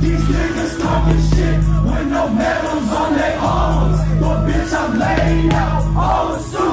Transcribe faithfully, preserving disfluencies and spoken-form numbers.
These niggas talking shit with no medals on their arms. But bitch, I'm laid out. All